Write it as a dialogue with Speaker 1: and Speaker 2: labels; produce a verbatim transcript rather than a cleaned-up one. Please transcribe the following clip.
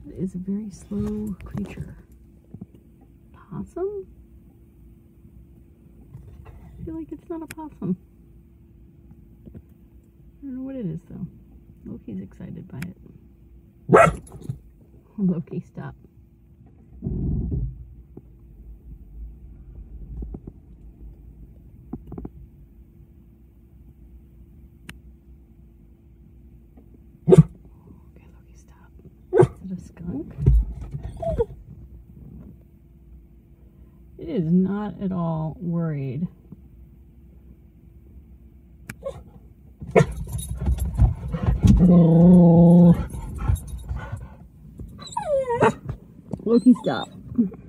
Speaker 1: That is a very slow creature. Possum? I feel like it's not a possum. I don't know what it is though. Loki's excited by it. Loki, stop. Okay, Loki, stop. Is it a skunk? It is not at all worried. Oh. Loki, stop.